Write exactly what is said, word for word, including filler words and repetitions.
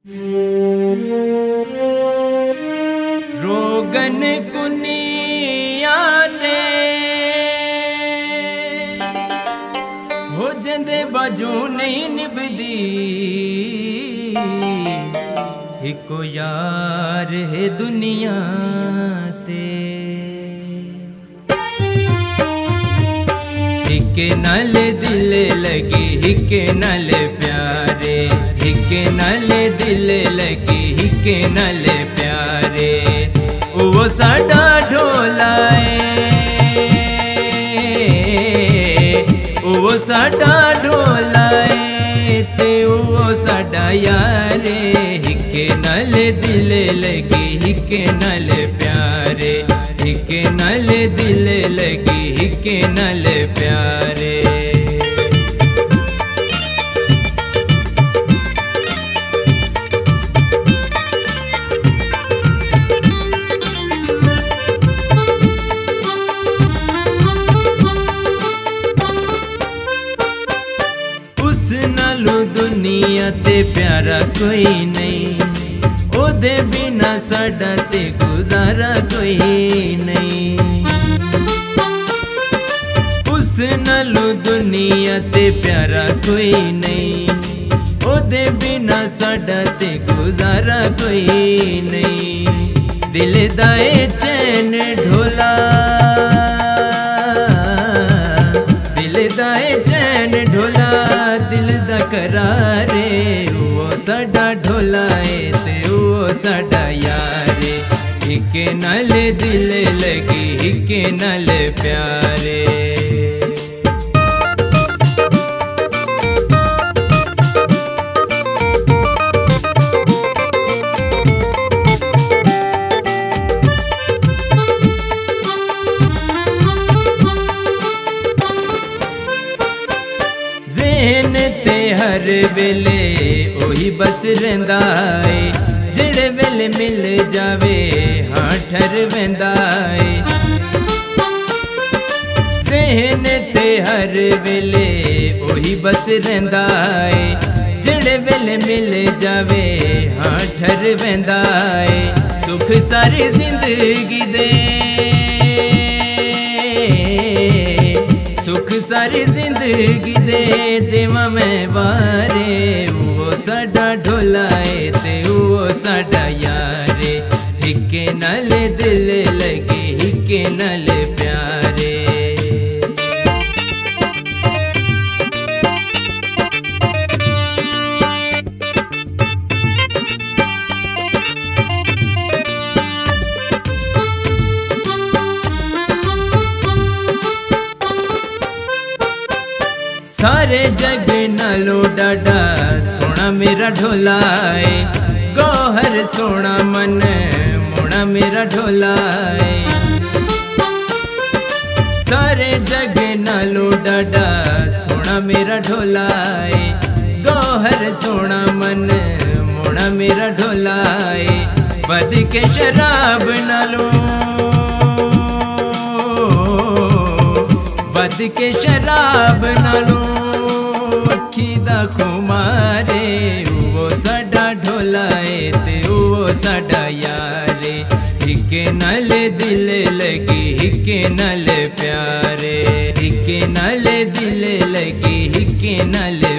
रोगन कुनिया दे हो जंदे बाजू नहीं निभदी, इको यार है दुनिया ते। हिके नाल दिल लगी हिके नाल प्यारे, हिके नाल दिल लगी हिके नाल प्यारे। वो साडा ढोलाए, वो साडा ढोलाए ते वो साडा यारे। हिके नाल दिल लगी हिके नाल प्यारे, हिके नाल दिल लगी हिके नाल प्यारे। उस नालू दुनिया ते प्यारा कोई नहीं, ओदे बिना साडा ते गुजारा कोई नहीं। उस नालू दुनिया ते प्यारा कोई नहीं, ओदे बिना साडा ते गुजारा कोई नहीं। दिल दाए चैन ढोला, दिल दाए चैन ढोला, दिल दा करारे। वो साडा ढोलाए ते वो साडा यारे। हिके नाल दिल लगी हिके नाल प्यारे। ज़हन ते हर वेले ओही बस रहिंदा है, जेड़े वेले मिल जावे हाँ ठर वेंदा है। ज़हन ते हर वेले ओही बस रहिंदा है, जेड़े वेले मिल जावे हाँ ठर वेंदा है। सुख सारी जिंदगी दे, सुख सारी जिंदगी दे देवा मैं वारे। वो साडा ढोलाए ते वो साडा यारे। हिके नाल दिल लगे हिके नाल प्यारे। सारे जग नालो डाडा सोना मेरा ढोलाए। गौहर सोना मन मोना मेरा ढोलाए। सारे जग नालो डाडा सोना मेरा ढोलाए। गौहर सोना मन मोना मेरा ढोलाए। वध के शराब नालो, वध के शराब नालो अखी दा खुमारे। वो साडा ढोलाए ते वो साडा यारे। हिके नाल दिल लगी हिके नाल प्यारे, हिके नाल दिल लगी हिके नाल